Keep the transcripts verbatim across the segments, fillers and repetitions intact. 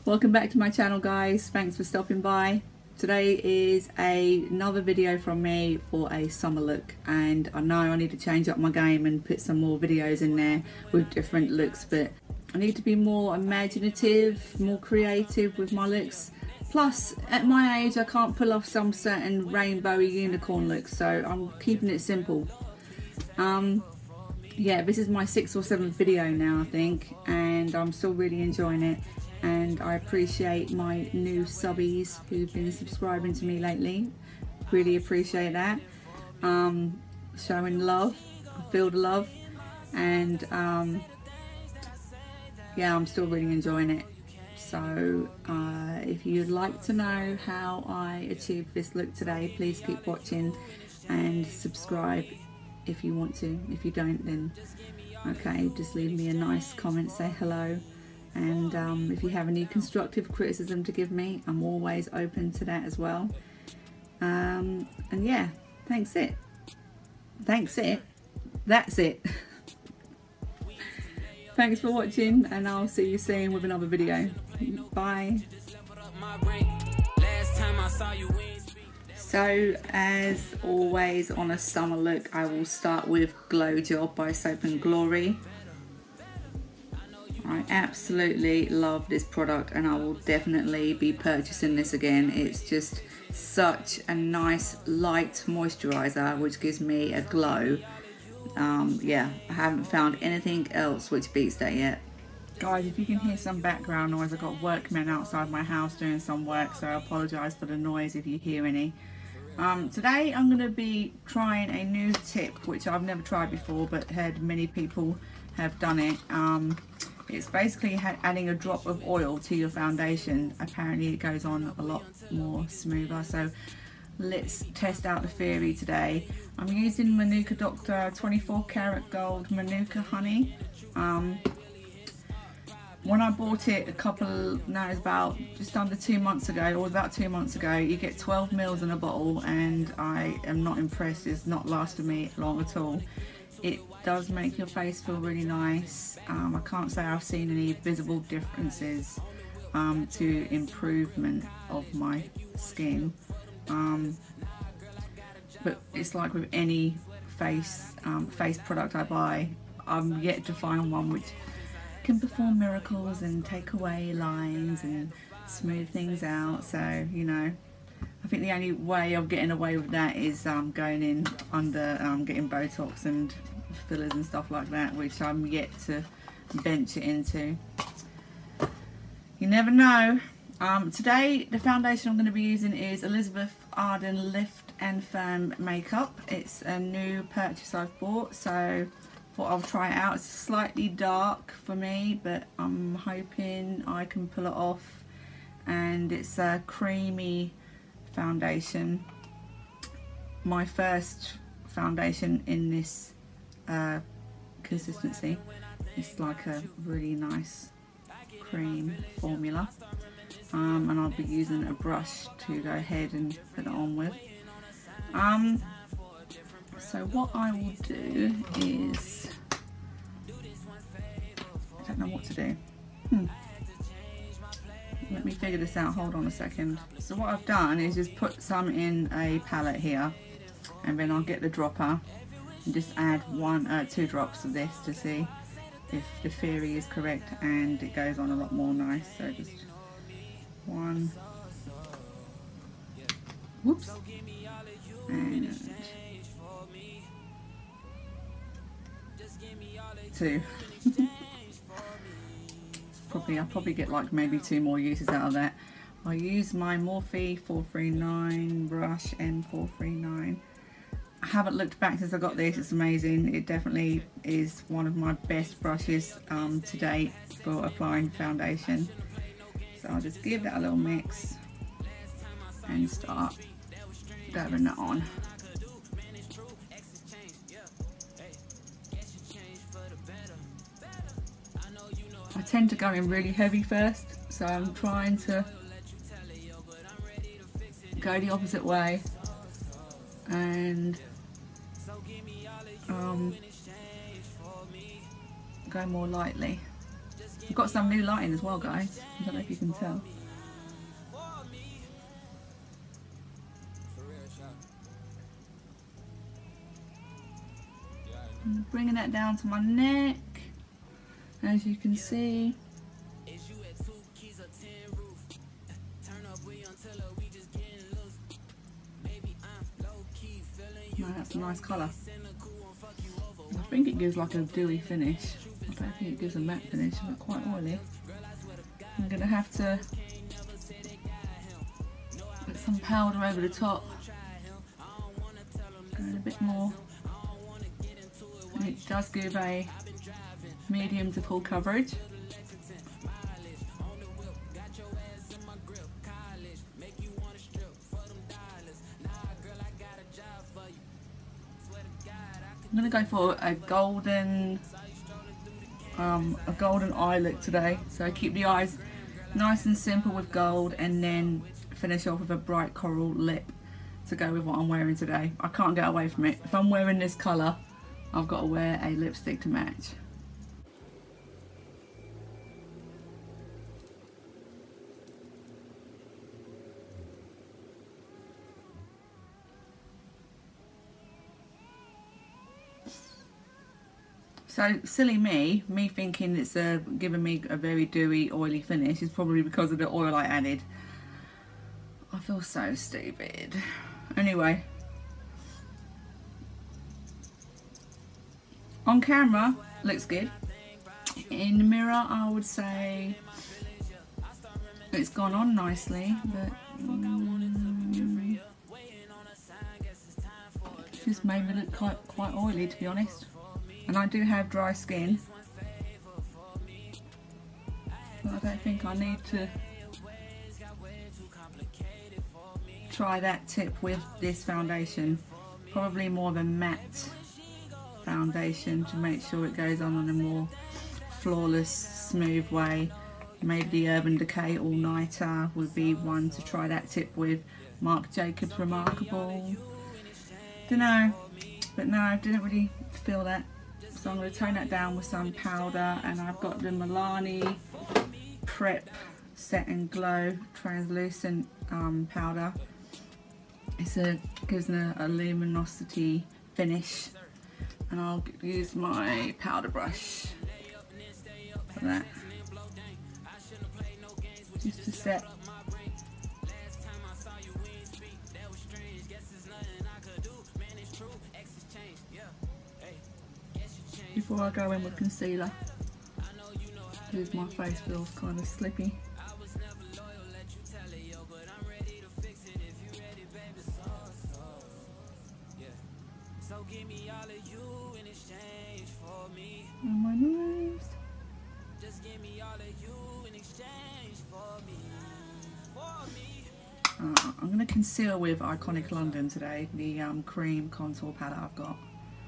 Welcome back to my channel, guys. Thanks for stopping by. Today is a, another video from me for a summer look, and I know I need to change up my game and put some more videos in there with different looks, but I need to be more imaginative, more creative with my looks. Plus, at my age, I can't pull off some certain rainbowy unicorn looks, so I'm keeping it simple. Um, yeah, this is my sixth or seventh video now, I think, and I'm still really enjoying it. And I appreciate my new subbies who've been subscribing to me lately. Really appreciate that. Um, showing love, I feel the love, and um, yeah, I'm still really enjoying it. So uh, if you'd like to know how I achieved this look today, please keep watching and subscribe if you want to. If you don't, then okay, just leave me a nice comment, say hello. And um, if you have any constructive criticism to give me, I'm always open to that as well. Um, and yeah, thanks it. Thanks it. That's it. Thanks for watching, and I'll see you soon with another video. Bye. So, as always on a summer look, I will start with Glow Job by Soap and Glory. I absolutely love this product, and I will definitely be purchasing this again. It's just such a nice light moisturizer which gives me a glow. Um, yeah, I haven't found anything else which beats that yet. Guys, if you can hear some background noise, I've got workmen outside my house doing some work, so I apologise for the noise if you hear any. Um, today I'm going to be trying a new tip which I've never tried before, but heard many people have done it. Um, It's basically adding a drop of oil to your foundation. Apparently it goes on a lot more smoother. So let's test out the theory today. I'm using Manuka Doctor twenty-four karat gold Manuka honey. Um, when I bought it a couple, no, it's about just under two months ago, or about two months ago, you get twelve mils in a bottle, and I am not impressed. It's not lasted me long at all. It does make your face feel really nice. Um, I can't say I've seen any visible differences um, to improvement of my skin. Um, but it's like with any face um, face product I buy, I'm yet to find one which can perform miracles and take away lines and smooth things out. So, you know, I think the only way of getting away with that is um, going in under um, getting Botox and fillers and stuff like that, which I'm yet to venture into. You never know. Um, today the foundation I'm going to be using is Elizabeth Arden Lift and Firm Makeup. It's a new purchase I've bought, so thought I'll try it out. It's slightly dark for me, but I'm hoping I can pull it off. And it's a creamy foundation. My first foundation in this uh, consistency. It's like a really nice cream formula, um, and I'll be using a brush to go ahead and put it on with. Um, so what I will do is, I don't know what to do. Hmm. Let me figure this out, hold on a second. So what I've done is just put some in a palette here, and then I'll get the dropper and just add one, uh, two drops of this to see if the theory is correct, and it goes on a lot more nice. So just one, whoops, and two. Probably, I'll probably get like maybe two more uses out of that. I use my Morphe four three nine brush, M four three nine. I haven't looked back since I got this. It's amazing. It definitely is one of my best brushes um, to date for applying foundation. So I'll just give that a little mix and start dabbing that on. I tend to go in really heavy first, so I'm trying to go the opposite way and um, go more lightly. I've got some new lighting as well, guys. I don't know if you can tell. I'm bringing that down to my neck, as you can see. No, that's a nice colour. I think it gives like a dewy finish. I don't think it gives a matte finish, but quite oily. I'm going to have to put some powder over the top. And a bit more. And it does give a medium to full coverage. I'm going to go for a golden um, a golden eye look today, so keep the eyes nice and simple with gold, and then finish off with a bright coral lip to go with what I'm wearing today. I can't get away from it. If I'm wearing this colour, I've got to wear a lipstick to match. So silly me, me thinking it's uh, giving me a very dewy, oily finish is probably because of the oil I added. I feel so stupid. Anyway, on camera, looks good. In the mirror, I would say it's gone on nicely, but mm, just made me look quite, quite oily, to be honest. And I do have dry skin, but I don't think I need to try that tip with this foundation. Probably more of a matte foundation to make sure it goes on in a more flawless, smooth way. Maybe the Urban Decay All Nighter would be one to try that tip with. Marc Jacobs Remarkable. Don't know, but no, I didn't really feel that. So I'm going to tone that down with some powder, and I've got the Milani Prep Set and Glow translucent um, powder. It's a gives an, a luminosity finish, and I'll use my powder brush for that, just to set. Before I go in with concealer, because my face feels kind of slippy. On my nose. Uh, I'm going to conceal with Iconic London today, the um, cream contour palette I've got.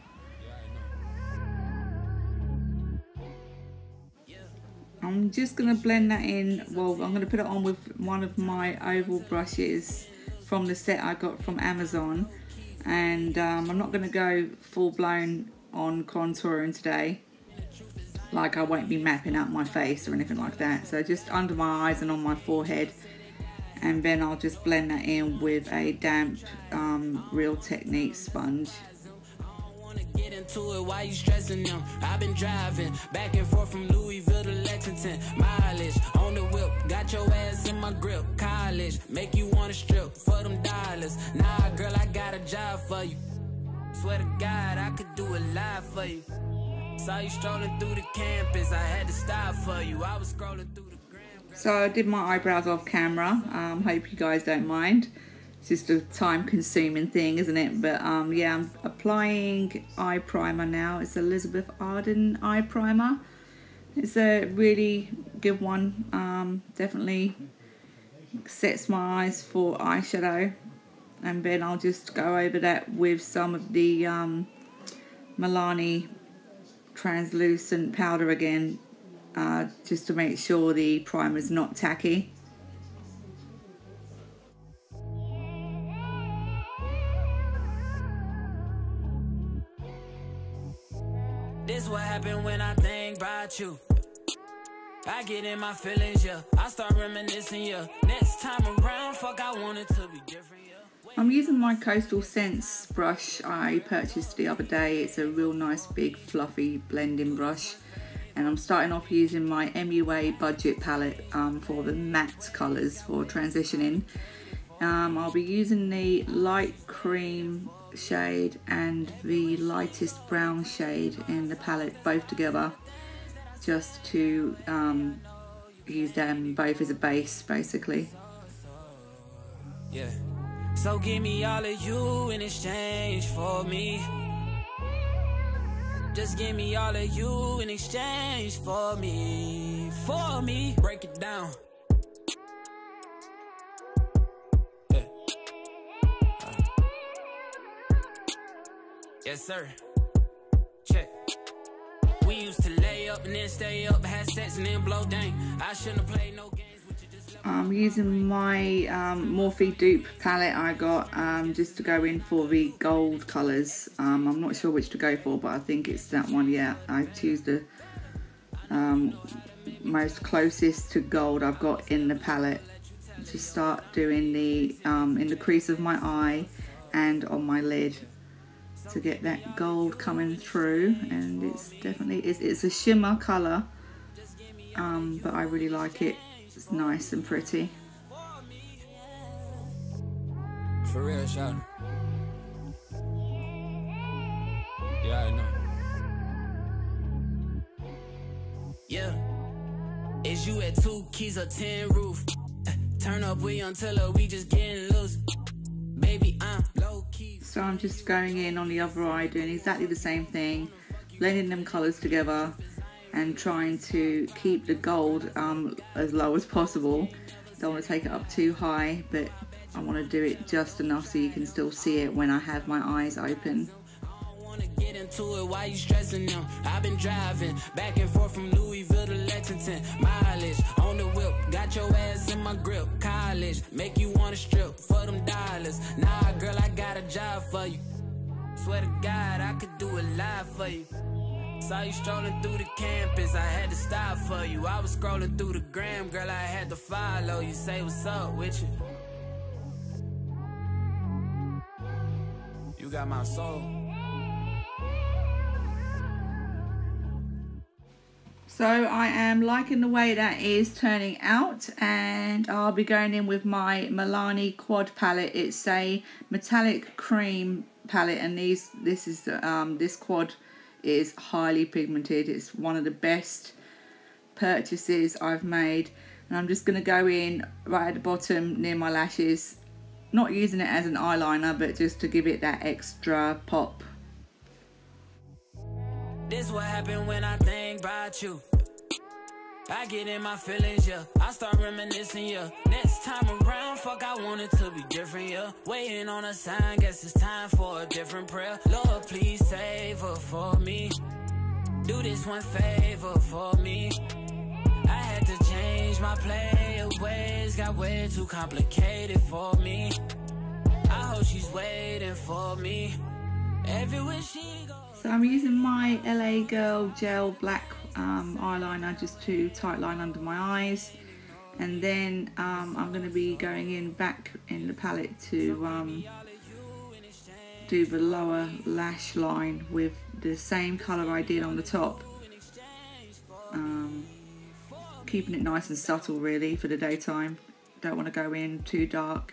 I'm just going to blend that in. Well, I'm going to put it on with one of my oval brushes from the set I got from Amazon, and um, I'm not going to go full blown on contouring today, like I won't be mapping out my face or anything like that. So just under my eyes and on my forehead, and then I'll just blend that in with a damp um, Real Technique sponge. Get into it while you stressing them. I've been driving back and forth from Louisville to Lexington. Mileage on the whip, got your ass in my grip. College make you wanna strip for them dollars. Nah, girl, I got a job for you. Swear to God, I could do it live for you. Saw you strolling through the campus, I had to stop for you. I was scrolling through the gram. So I did my eyebrows off camera. Um, hope you guys don't mind. It's just a time-consuming thing, isn't it? But um, yeah, I'm applying eye primer now. It's Elizabeth Arden eye primer. It's a really good one. Um, definitely sets my eyes for eyeshadow, and then I'll just go over that with some of the um, Milani translucent powder again, uh, just to make sure the primer's not tacky. This what happened when I think about you. I get in my feelings, yeah. I start reminiscing, yeah. Next time around, fuck, I want it to be different, yeah. I'm using my Coastal Scents brush I purchased the other day. It's a real nice big fluffy blending brush. And I'm starting off using my M U A budget palette um, for the matte colours for transitioning. Um, I'll be using the light cream shade and the lightest brown shade in the palette both together, just to um, use them both as a base basically. Yeah. So give me all of you in exchange for me. Just give me all of you in exchange for me. For me. Break it down. Yeah. Uh. Yes, sir. Check. We used to lay up and then stay up, had sex and then blow dang. I shouldn't have played no games. I'm using my um, Morphe dupe palette I got um, just to go in for the gold colours. Um, I'm not sure which to go for, but I think it's that one. Yeah, I choose the um, most closest to gold I've got in the palette to start doing the um, in the crease of my eye and on my lid to get that gold coming through. And it's definitely it's, it's a shimmer colour, um, but I really like it. It's nice and pretty. For real, shot. Yeah, I know. Yeah. Is you at two keys or ten roof? Uh, turn up, we until her, we just getting loose. Baby, I'm low key. So I'm just going in on the other eye, doing exactly the same thing, blending them colours together, and trying to keep the gold um, as low as possible. Don't want to take it up too high, but I want to do it just enough so you can still see it when I have my eyes open. I wanna get into it, why you stressing them? I've been driving back and forth from Louisville to Lexington. Mileage on the whip, got your ass in my grip. College, make you wanna strip for them dollars. Nah, girl, I got a job for you. Swear to God, I could do it live for you. Saw you strolling through the campus, I had to stop for you. I was scrolling through the gram, girl, I had to follow you. Say what's up with you. You got my soul. So I am liking the way that is turning out, and I'll be going in with my Milani Quad palette. It's a metallic cream palette, and these this is um, this quad is highly pigmented. It's one of the best purchases I've made, and I'm just going to go in right at the bottom near my lashes, not using it as an eyeliner, but just to give it that extra pop. This what happened when I think about you. I get in my feelings, yeah. I start reminiscing, yeah. Next time around, fuck, I want it to be different, yeah. Waiting on a sign, guess it's time for a different prayer. Lord, please save her for me. Do this one favor for me. I had to change my play ways, got way too complicated for me. I hope she's waiting for me everywhere she goes. So I'm using my L A Girl Gel Black um, eyeliner just to tight line under my eyes, and then um, I'm going to be going in back in the palette to um, do the lower lash line with the same colour I did on the top, um, keeping it nice and subtle really for the daytime. Don't want to go in too dark.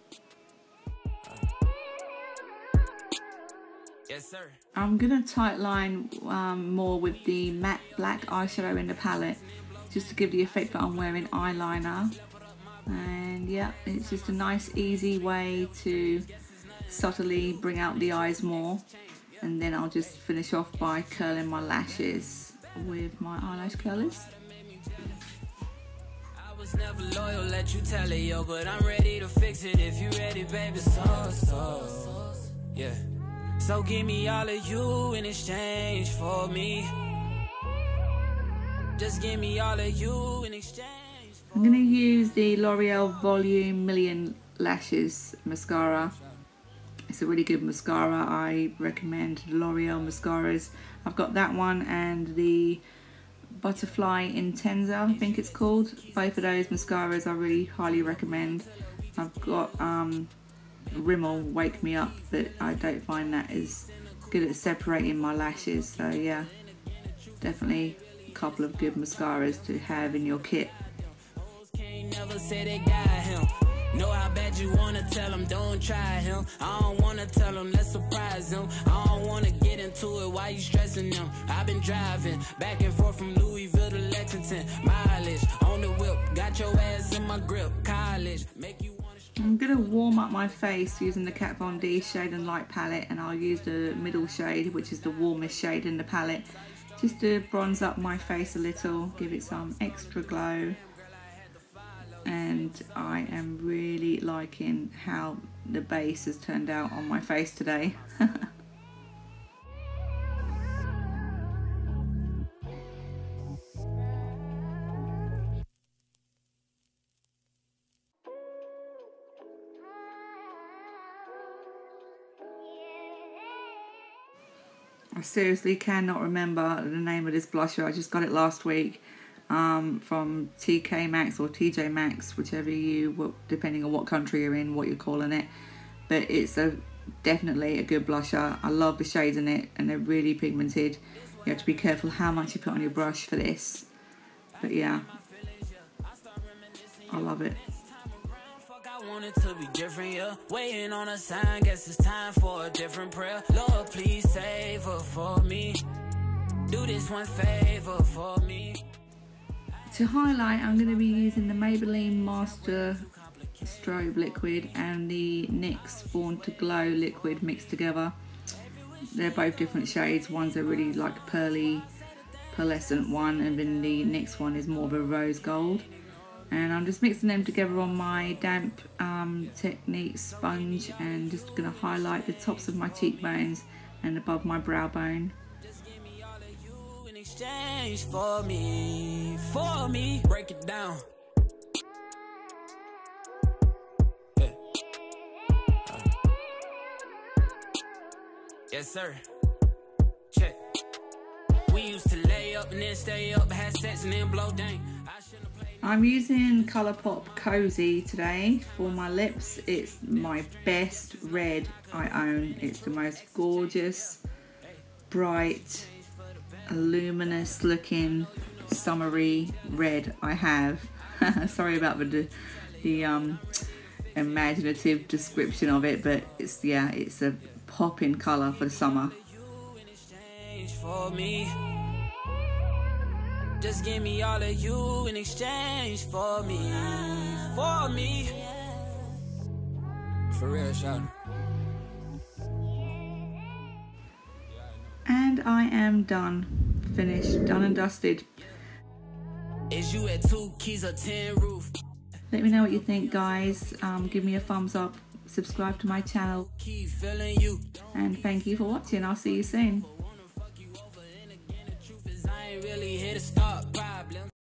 Yes, sir. I'm going to tight line um, more with the matte black eyeshadow in the palette, just to give the effect that I'm wearing eyeliner. And yeah, it's just a nice easy way to subtly bring out the eyes more. And then I'll just finish off by curling my lashes with my eyelash curlers. I was never loyal, let you tell it, yo, but I'm ready to fix it if you ready, baby. So, so, yeah. So give me all of you in exchange for me. Just give me all of you in exchange. I'm going to use the L'Oreal Volume Million Lashes mascara. It's a really good mascara. I recommend L'Oreal mascaras. I've got that one and the Butterfly Intensa, I think it's called. Both of those mascaras I really highly recommend. I've got um, Rimmel Wake Me Up, but I don't find that as good at separating my lashes. So yeah, definitely a couple of good mascaras to have in your kit. Know how bad you wanna tell him, don't try him. I don't wanna tell him, let's surprise him. I don't wanna get into it, why you stressing them? I've been driving back and forth from Louisville to Lexington. Mileage on the whip, got your ass in my grip. College, make you wanna... I'm gonna warm up my face using the Kat Von D Shade and Light palette, and I'll use the middle shade, which is the warmest shade in the palette, just to bronze up my face a little, give it some extra glow. And I am really liking how the base has turned out on my face today. I seriously cannot remember the name of this blusher. I just got it last week. Um, from T K Maxx or T J Maxx, whichever you, depending on what country you're in, what you're calling it. But it's a definitely a good blusher. I love the shades in it, and they're really pigmented. You have to be careful how much you put on your brush for this. But yeah, I love it. I want it to be different, yeah. Waiting on a sign, guess it's time for a different prayer. Lord, please save her for me. Do this one favor for me. To highlight, I'm going to be using the Maybelline Master Strobe liquid and the N Y X Born to Glow liquid mixed together. They're both different shades. One's a really like pearly, pearlescent one, and then the N Y X one is more of a rose gold. And I'm just mixing them together on my damp um, Technique sponge, and just going to highlight the tops of my cheekbones and above my brow bone. Exchange for me, for me. Break it down. Yeah. Uh. Yes, sir. Check. We used to lay up and then stay up, have sex and then blow dang. I'm using Colourpop Cozy today for my lips. It's my best red I own. It's the most gorgeous, bright, luminous looking summery red I have. Sorry about the the um imaginative description of it, but it's yeah it's a popping colour for the summer. Just give me all of you in exchange for me, for me. For real, shout. And I am done, finished, done and dusted. Is you at two keys or ten roof? Let me know what you think, guys. Um, give me a thumbs up, subscribe to my channel, Keep feeling you. and thank you for watching. I'll see you soon. Really hit a stop.